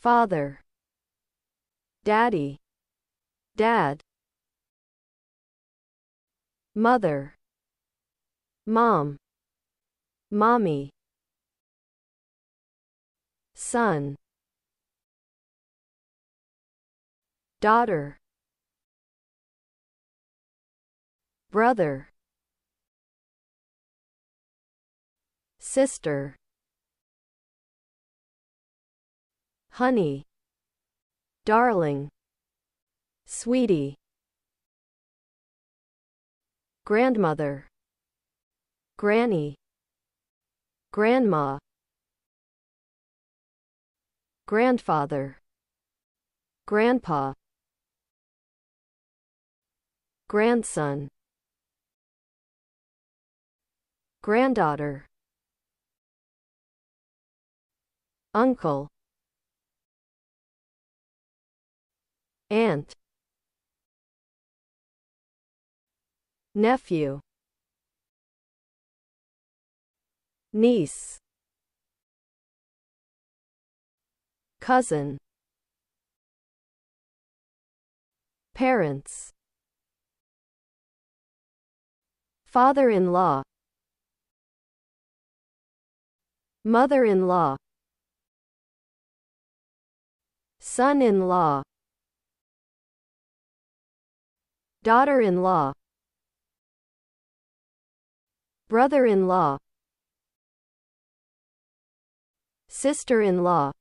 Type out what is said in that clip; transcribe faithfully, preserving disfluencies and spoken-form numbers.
father, daddy, dad, mother, mom, mommy, son, daughter, brother, sister, honey, darling, sweetie, grandmother, granny, grandma, grandfather, grandpa, grandson, granddaughter, uncle, aunt, nephew, niece, cousin, parents, father-in-law, mother-in-law, son-in-law, daughter-in-law, brother-in-law, sister-in-law,